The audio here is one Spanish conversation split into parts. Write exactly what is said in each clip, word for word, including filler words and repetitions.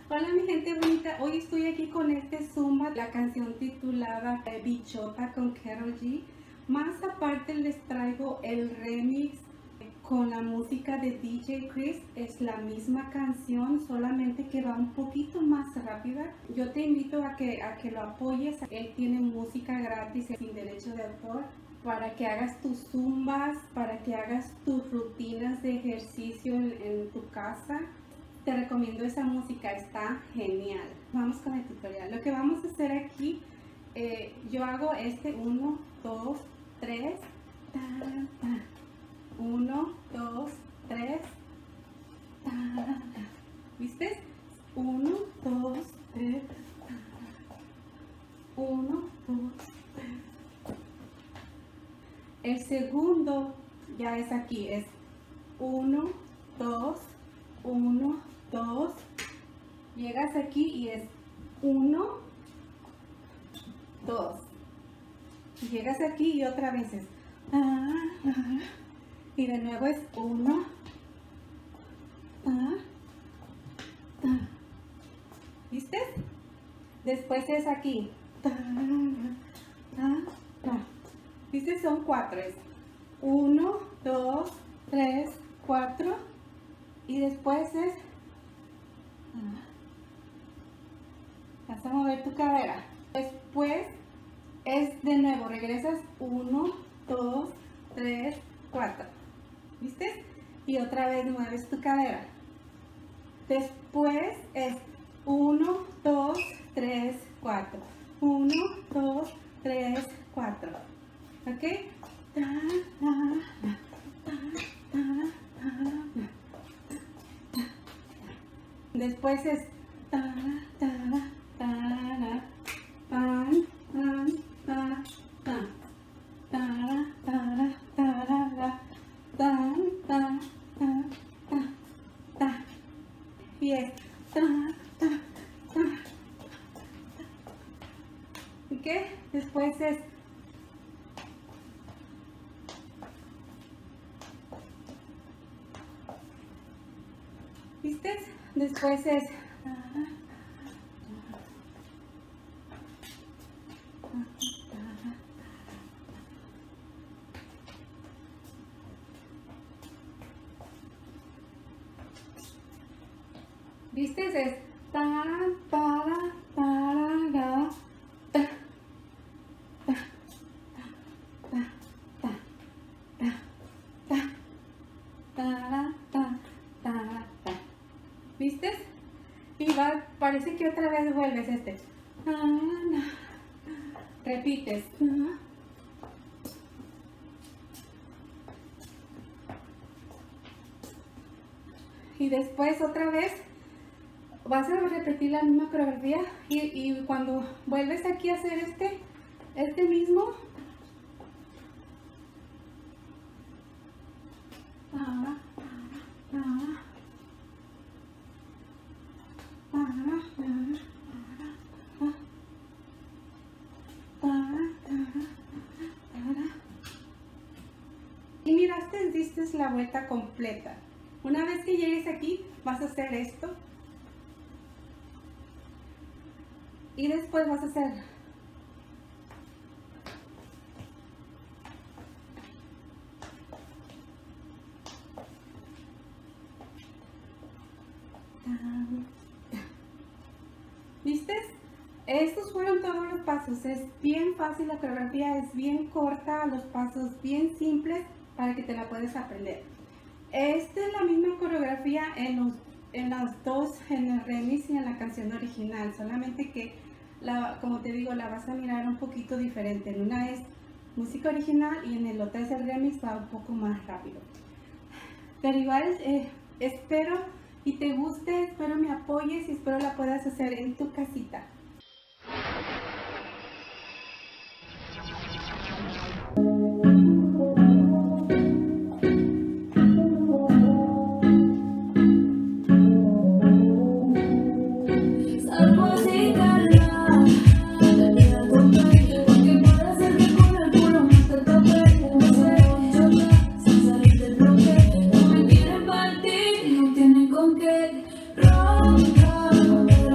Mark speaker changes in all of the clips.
Speaker 1: Hola mi gente bonita, hoy estoy aquí con este Zumba, la canción titulada Bichota con Karol G. Más aparte les traigo el remix con la música de D J Chris. Es la misma canción, solamente que va un poquito más rápida. Yo te invito a que, a que lo apoyes. Él tiene música gratis sin derecho de autor para que hagas tus zumbas, para que hagas tus rutinas de ejercicio en, en tu casa. Te recomiendo esa música, está genial. Vamos con el tutorial. Lo que vamos a hacer aquí, eh, yo hago este uno, dos, tres, ta, ta. uno, dos, tres, ta, ta. ¿Viste? uno, dos, tres, uno, dos, tres. El segundo ya es aquí, es uno, dos, uno, dos, llegas aquí y es uno, dos, llegas aquí y otra vez es ah, ah, y de nuevo es uno, ah, ah. ¿Viste? Después es aquí ta, ta, ta. ¿Viste? Son cuatro, es uno, dos, tres, cuatro y después es vas a mover tu cadera. Después es de nuevo, regresas uno, dos, tres, cuatro. ¿Viste? Y otra vez mueves tu cadera. Después es uno, dos, tres, cuatro. uno, dos, tres, cuatro. ¿Ok? Ta, ta, ta, ta, ta, ta. Después es ta, ta, ta, tan, tan, ta, ta, ta, ta, ta, tan, ta, ta, ta, ta. Y es ta, ta, ta. ¿Ok? Después es ¿viste? Después es ¿viste? Es ta, ta, ta, ta, ta, ta, ta, ta, ta, ta, ta, ta, ta. ¿Viste? Y va, parece que otra vez vuelves este. Repites. Y después otra vez vas a repetir la misma coreografía y, y cuando vuelves aquí a hacer este, este mismo, ah, ah, y miraste, diste la vuelta completa. Una vez que llegues aquí vas a hacer esto y después vas a hacer ¿viste? Estos fueron todos los pasos. Es bien fácil, la coreografía es bien corta, los pasos bien simples para que te la puedas aprender. Esta es la misma coreografía en los, en los dos, en el remix y en la canción original, solamente que, la, como te digo, la vas a mirar un poquito diferente. En una es música original y en el otro es el remix, va un poco más rápido. Pero igual, eh, espero y te guste, espero me apoyes y espero la puedas hacer en tu casita.
Speaker 2: Con que ronca,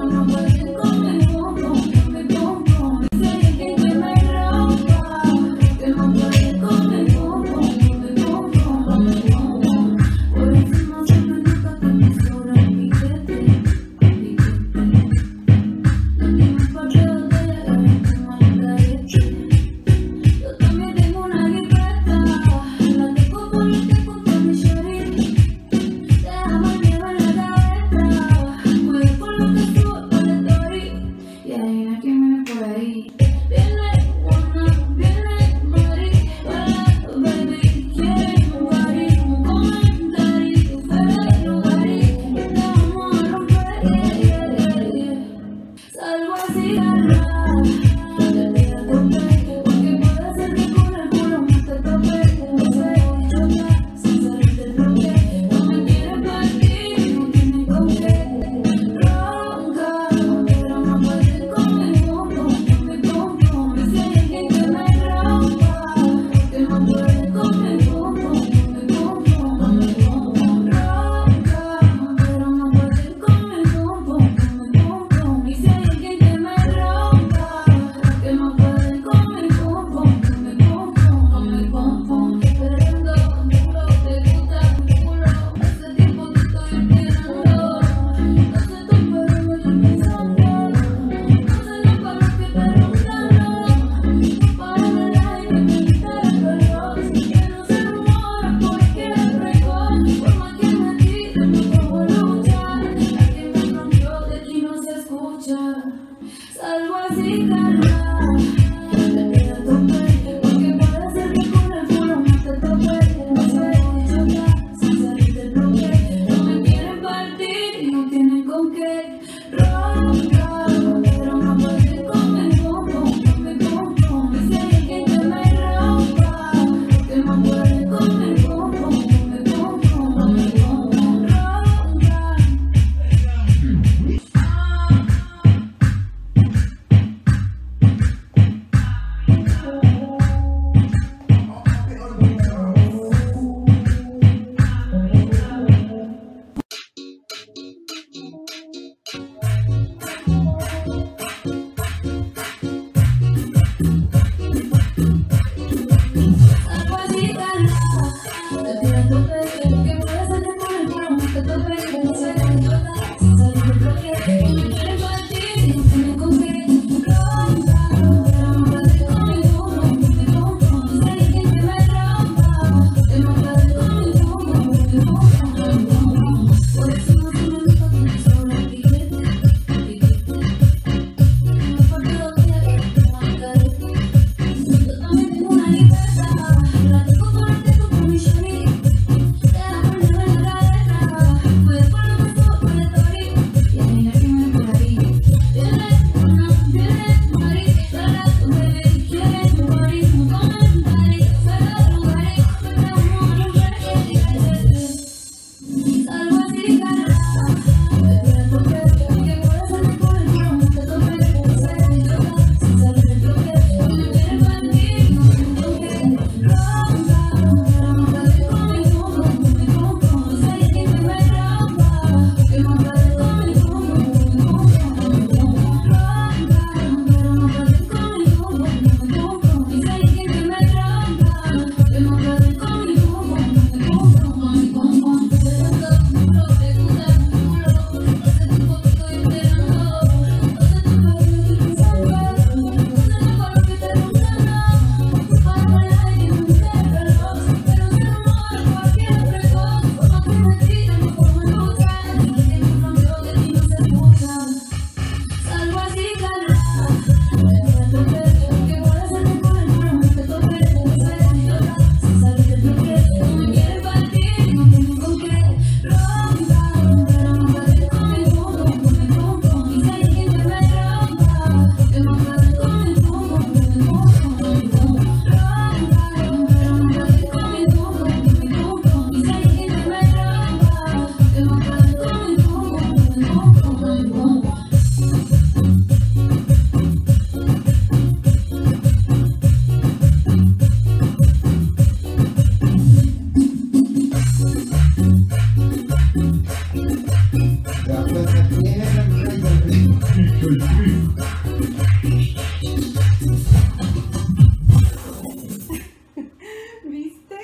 Speaker 1: ¿Viste?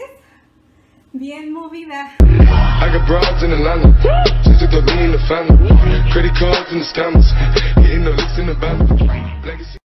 Speaker 1: Bien movida.
Speaker 2: I got broads in Atlanta, just took the lean in the family, credit cards and the scammers, hitting the licks in the band. Legacy.